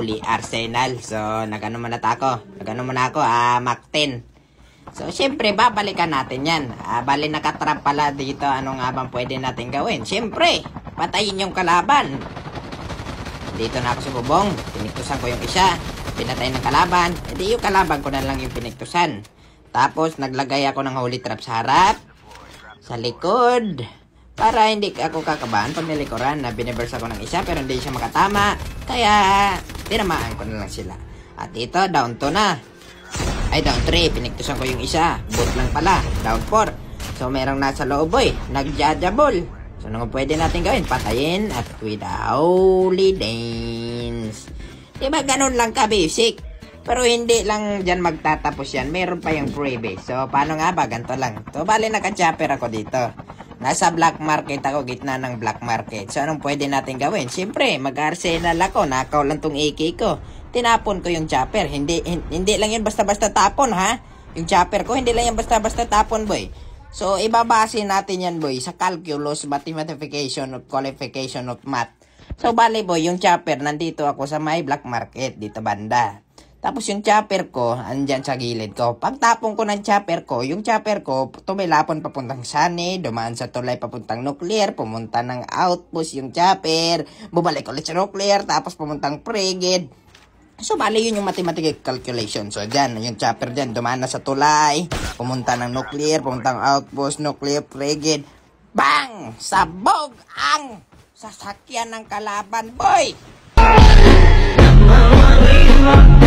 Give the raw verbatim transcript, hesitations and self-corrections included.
Holy Arsenal. So, nagano man na ako. Nagano man ako, ah, Mac ten. So, syempre, babalikan natin yan. Ah, bali nakatrap pala dito. Ano nga bang pwede natin gawin? Syempre, patayin yung kalaban. Dito na ako sa bubong. Piniktusan ko yung isa. Pinatay ng kalaban. E di yung kalaban ko na lang yung piniktusan. Tapos, naglagay ako ng holy trap sa harap. Sa likod. Para hindi ako kakabahan pag nilikuran na biniverse ako ng isa pero hindi siya makatama. Kaya, tinamaan ko na lang sila. At ito, down two na. Ay, down three. Piniktusan ko yung isa. Boot lang pala. Down four. So, merong nasa loob, boy. Nagjajabol. So, ano pwede natin gawin? Patayin at with the holy dance. Diba ganun lang ka-basic? Pero hindi lang dyan magtatapos yan. Meron pa yung freebie. So, paano nga ba? Ganito lang. So, bali naka-chopper ako dito. Nasa black market ako, gitna ng black market. So, anong pwede natin gawin? Siyempre, mag-arsenal ako. Nakaw lang tong A K ko. Tinapon ko yung chopper. Hindi, hindi lang yun basta-basta tapon, ha? Yung chopper ko, hindi lang yan basta-basta tapon, boy. So, ibabase natin yan, boy, sa calculus, mathematification of qualification of math. So, bali, boy, yung chopper, nandito ako sa may black market, dito banda. Tapos yung chopper ko, andyan sa gilid ko. Pag tapon ko ng chopper ko, yung chopper ko, tumilapon papuntang Sunny, dumaan sa tulay papuntang nuclear, pumunta ng outpost yung chopper, bubalik ulit sa nuclear, tapos pumuntang frigate. So, bali yun yung mathematical calculation. So, dyan, yung chopper dyan, dumaan na sa tulay, pumunta ng nuclear, pumuntang outpost, nuclear, frigate. Bang! Sabog ang sasakyan ng kalaban, boy!